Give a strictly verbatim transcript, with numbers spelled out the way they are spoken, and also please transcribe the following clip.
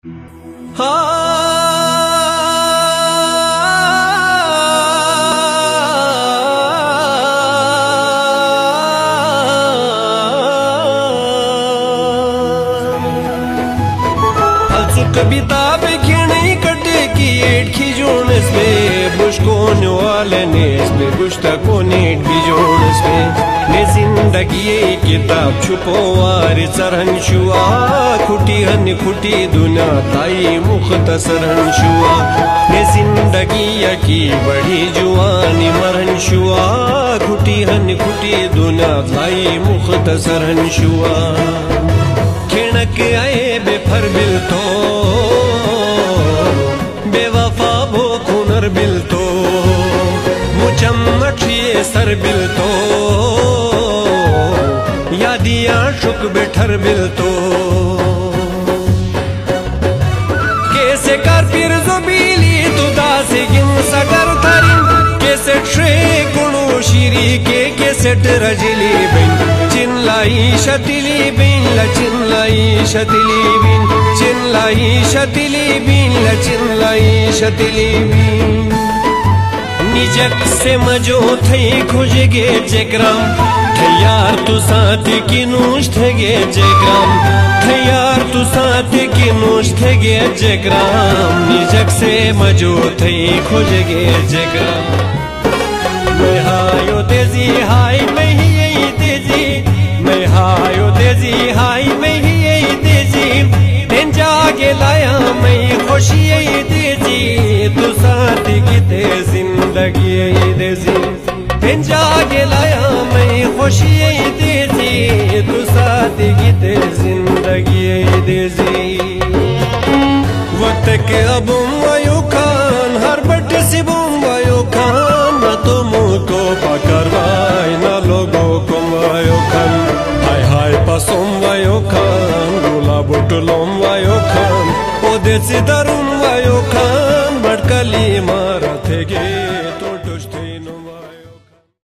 कविता पे खिणी कटे की एट की जोड़स पे बुशको वाले ने पे बुश्ता को नेट भी जोड़स पे ने जिंदगी ये किताब छुपो वार सरहन शुआ खुटी हन खुटी दुना ताई मुख्तसर हन शुआ ने जिंदगी की बड़ी जुआनी मरहन शुआ खुटी हन खुटी दुना ताई मुख्तसर हन शुआ खिणक आए बेफर बिल तो बेवफा भो खुनर बिल तो मुचम्मठिए सर बिल तो यादिया शुक बेठर बिल तो कैसे कर फिर जुबीली तुदा से गिन सगर थरिन कैसे ट्रे गुणो शीरी के कैसे रजली बिन चिनलाई शतिली बिन लचिनलाई शतिली बिन चिनलाई शतिली बिन लचिनलाई शतिली बिन निजक से मजो थे खुज गे जग्राम थयार तू साथ की नूश थे गे जग्राम थयार तू साथ की नूश थे गे जग्राम निजक से मजो थे खुज गे जग्राम मैं हायो तेजी हाय मैं ही यही तेजी मैं हायो तेजी हाय मैं ही यही तेजी तेन जागे लाया मैं खुशी यही तेजी तू साथ की ते जिंदगी यही तेजी तेन जागे लाया मैं खुशी यही तेजी तू साथ की ते जिंदगी यही तेजी वक्त के अब वायु खान हर बट से बुम वायु खान न तो मुझको पकड़वाए न लोगों को वायु खान हाय हाय पसोम वायु खान गुला बुटलोम वायु खान ओ देसी दरुम वायु खान बड़कली